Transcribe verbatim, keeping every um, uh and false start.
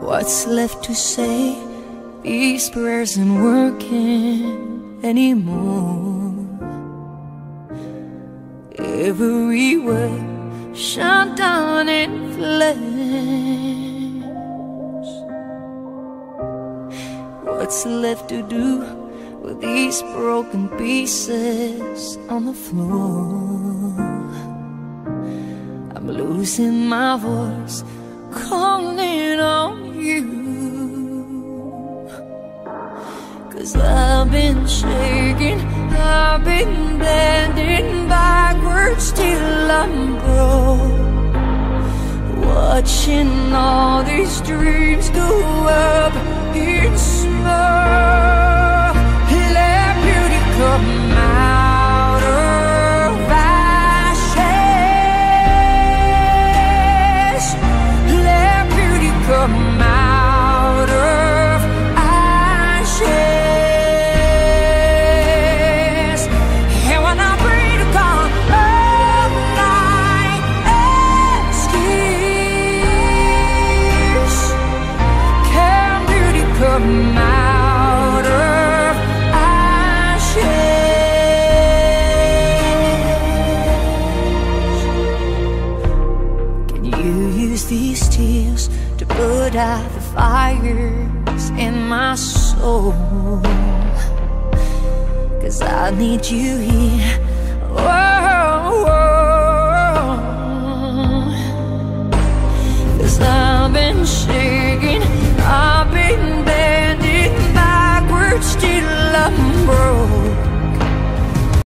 What's left to say? These prayers ain't working anymore. Every word shut down in flames. What's left to do with these broken pieces on the floor? I'm losing my voice, calling on you, 'cause I've been shaking, I've been bending backwards till I'm broke, watching all these dreams go up in smoke. Let beauty come out of ashes. Let beauty come out of ashes. And when I breathe gone all my excuse, can beauty come out of ashes? Can you use these tears to put out the fires in my soul? 'Cause I need you here. Whoa, whoa. 'Cause I've been shaking, I've been bending backwards till I'm